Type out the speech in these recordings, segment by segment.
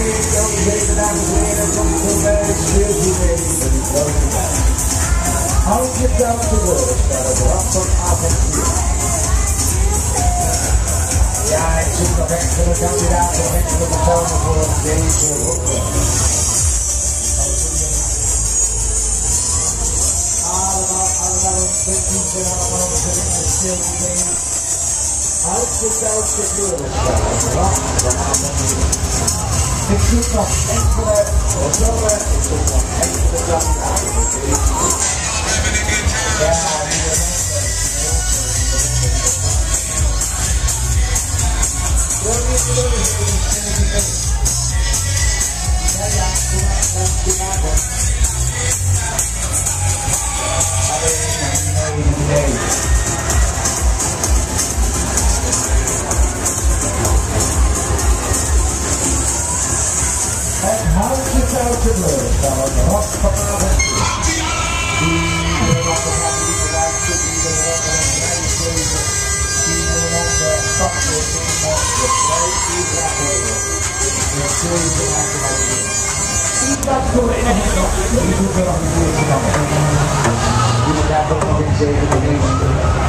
Houd je touw te worden, stel het rap van avontuur. Ja, ik zoek nog enkele kandidaten en enkele personen voor deze ronde. Allemaal ontzettend en allemaal ontzettend stil te. Houd je touw te worden, stel het rap van avontuur. Ik zoek nog enkele personen, ik zoek nog enkele kandidaten. Ja, het houdt je touw te bleuren, dan het rot vanavond. Dat voor in het nog. Die doet er nog een keertje van. Die moet daar ook nog in 7 minuten.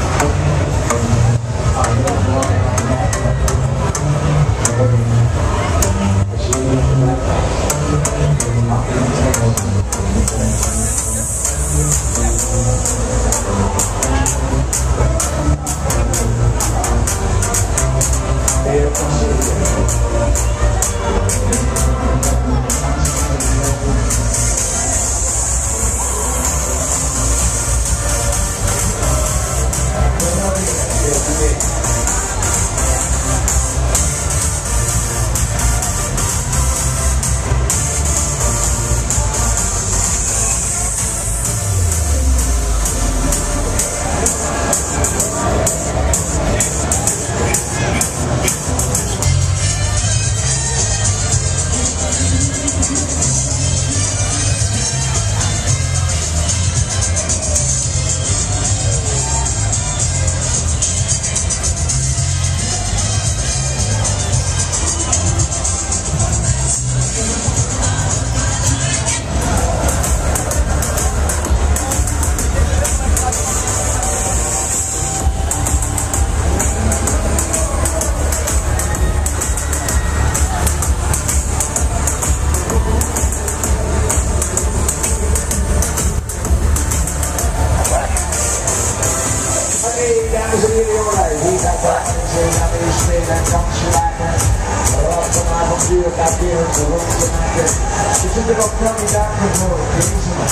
Gaat weer een ronde maken. Er zitten nog kandidaten voor deze man.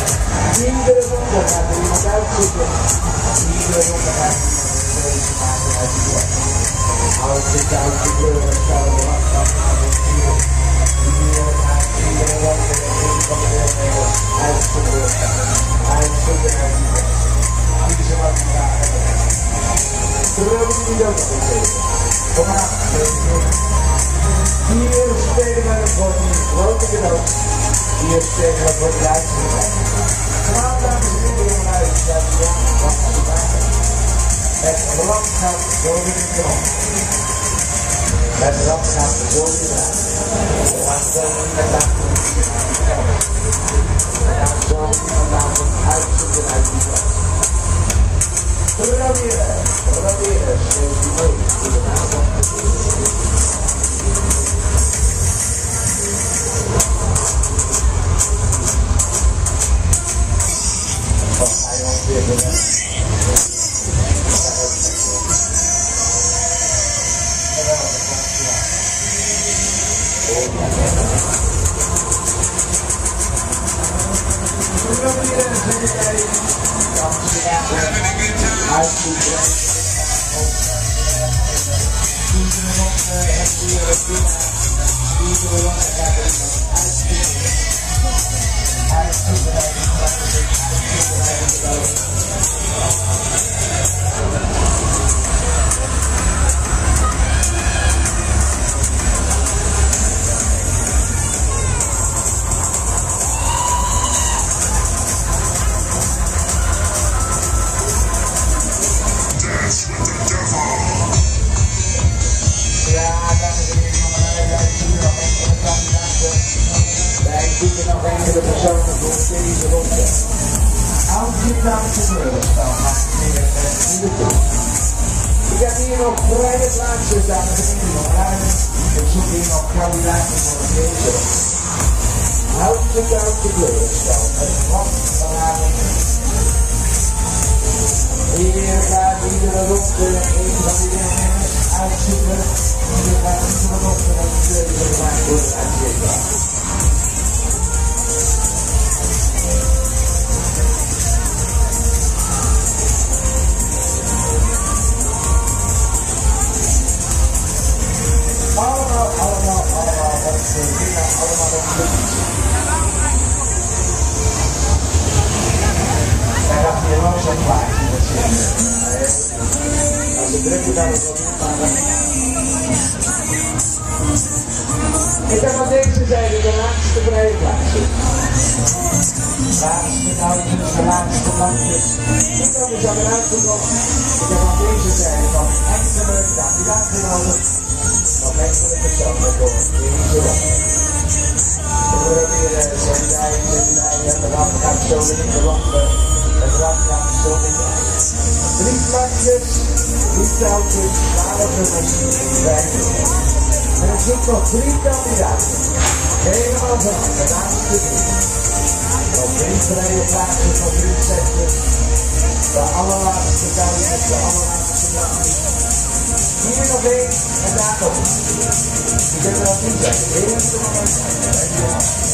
Iedere ronde gaat er iemand uitzoeken. Iedere ronde gaat er iemand deze maken uit de blok. Houd je touw te kleuren, stel de wacht van avontuur. Iedere ronde en een van de deelnemers uitzoeken. Uitzoeken uit die blok. Kiezen ze wat die vragen hebben. Terwijl we die ook nog even. Kom maar, hier spelen wij het voor een grote cadeau. Hier spelen we voor de uitzending. Vanavond dames en heren vanuit Zuid-Sudan van Afterburner. Het land gaat door de grond. Het land gaat door de grond. We gaan zo met dat. We gaan zo vanavond uitzoeken uit die grond. Proberen, steeds die mee. Goedenavond. Ja, dames en heren, Wij zoeken nog enkele personen voor deze ronde. Als je dan gebeuren, dan maak je het in de toer. Ik heb hier nog vrije plaatsjes aan het begin van ruim. Ik zoek hier nog kandidaten voor deze ronde. Houd je koud de kleurenspel. Het wacht vanavond. Hier gaat iedere ronde een van die deelnemers uitzoeken. Hier gaat iedere ronde een keuze gemaakt worden uitzichtbaar. Allemaal op de dingen, allemaal op de fiets. En dat hier nog zo'n plaatje met zitten. Als de druk daar ook op gaan. Ik heb aan deze zijde de laatste vrije plaatsje. Laatste houtjes, de laatste bankjes. Ik heb dus al eruit gekocht. Ik heb aan deze zijde van enkele kandidaten genomen. Nog enkele personen voor deze ronde. We proberen en de rand gaat zo in de ronde. En de rand gaat zo in de ronde. 3 plakjes, 3 touwtjes, 12 nummers, 5 nummers. En ik zoek nog 3 kandidaten. Helemaal vanaf de laatste 3. Nog 3 vrije plaatsen voor 3 setjes. De allerlaatste touwtjes, de allerlaatste plakjes. Hier nog 1 en daar nog. Ik heb er al 10 zetten. Eerste moment.